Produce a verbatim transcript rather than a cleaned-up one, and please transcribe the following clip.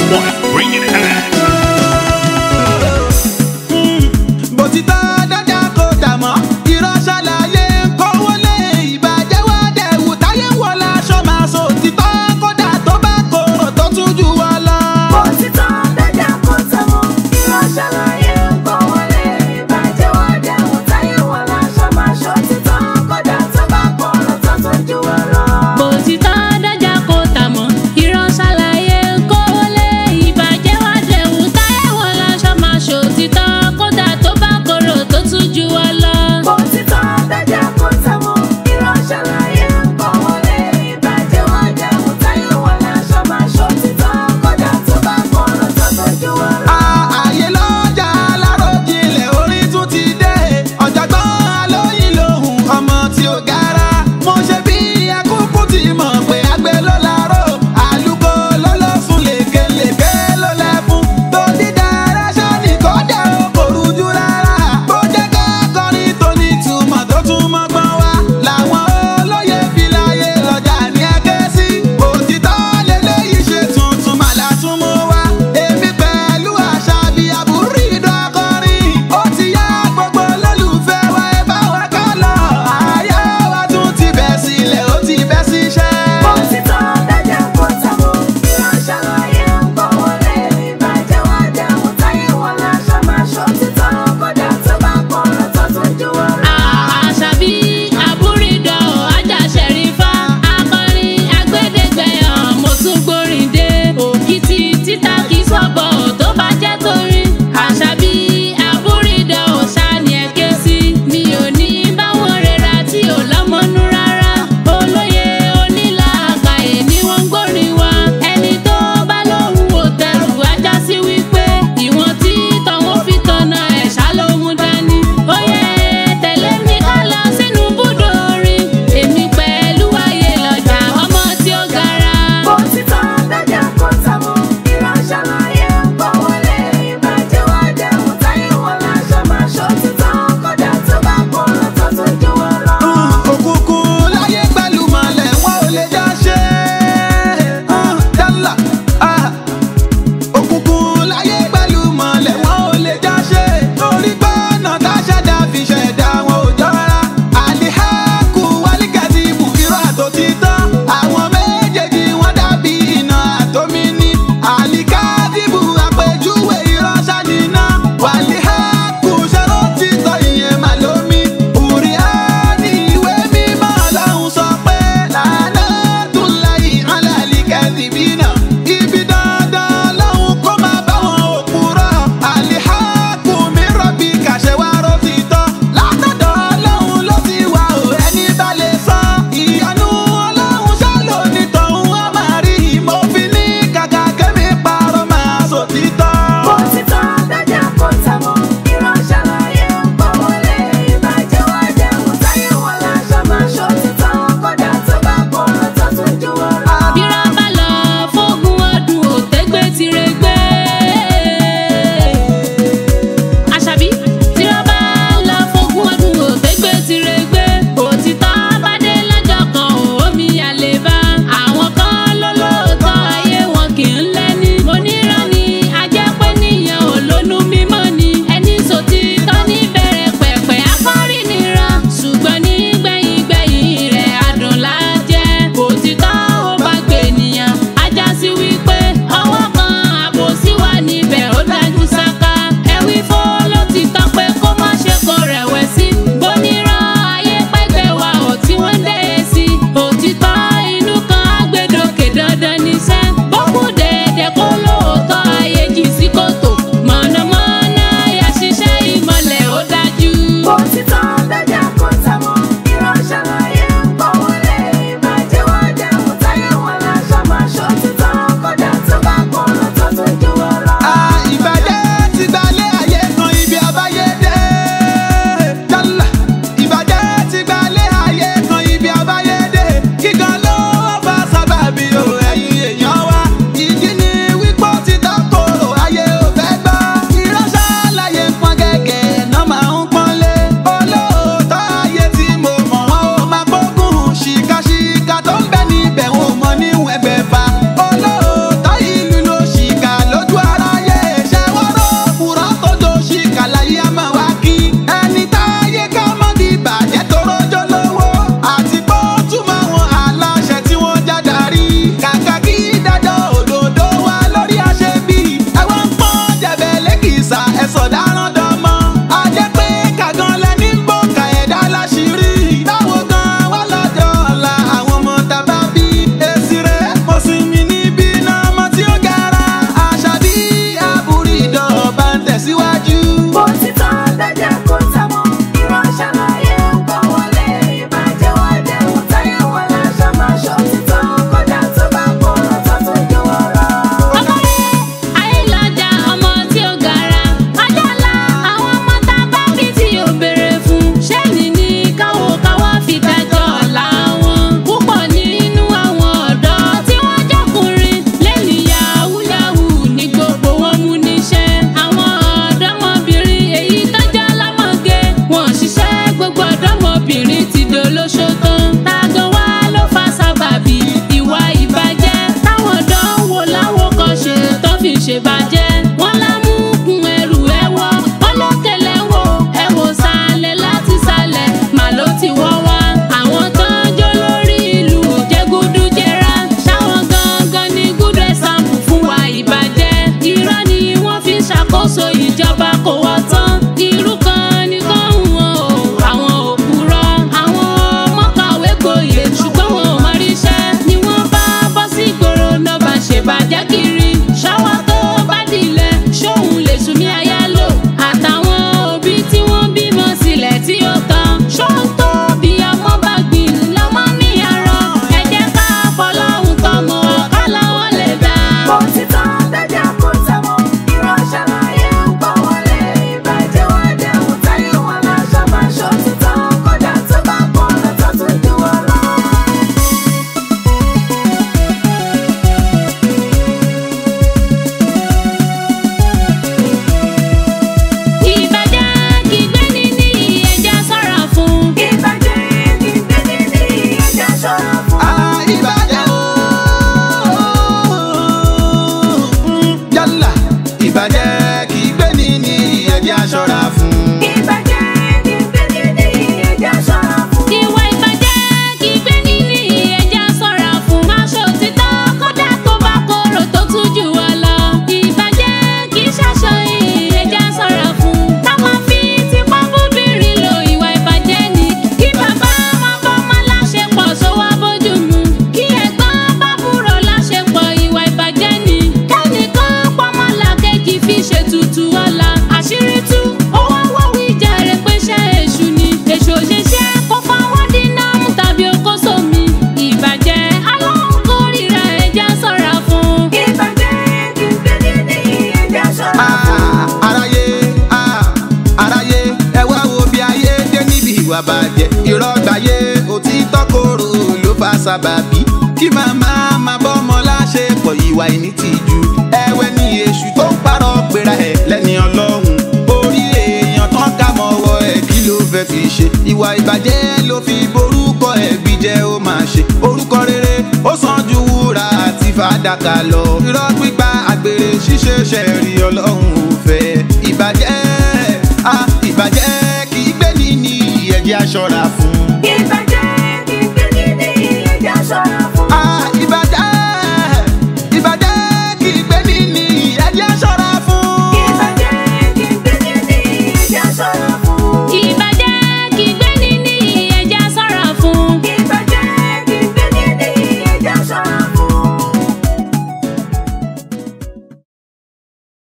one, bring it back. Bòtítọ́ dọ́jà kò dà mọ́, irọ́ ṣàlàyé kówó lé ìbàjẹ́ wá dẹ̀wù táyé wọlé aṣọ máa sọ òtítọ́ kódà tó bá korò tó tún jù wá lọ. Bòtítọ́ dọ́jà kò dà mọ́, irọ́ ṣàlàyé kówó lé ìbàjẹ́ wá dẹ̀wù táyé wọlé aṣọ máa sọ òtítọ́ kódà tó bá korò tó tún jù wá lọ. Bòtítọ́ dọ́jà kò dà mọ́, irọ́ ṣàlàyé kówó lé ìbàjẹ́ sábàbí kí màmá máa bọ́mọ láṣepọ̀ ìwà ìnítìjú. ẹ̀wẹ̀ ni èṣù tó ń parọ́ gbéra ẹ̀ lẹ́ni ọlọ́run. orí èèyàn tán ká mọ́wọ́ ẹ̀ kí ló fẹ́ fi ṣe. ìwà ìbàjẹ́ ló fi borúkọ ẹ̀bí jẹ́ ó máa ṣe. orúkọ rere ó sàn ju wúrà àti fàdákà lọ. irọ́ pípa àgbèrè ṣíṣe ṣẹ̀rí ọlọ́run ò fẹ́. ìbàjẹ́ ah ìbàjẹ́ kì í gbé ní ní ẹ̀jẹ̀ aṣọ́ra fún. ìbàjẹ́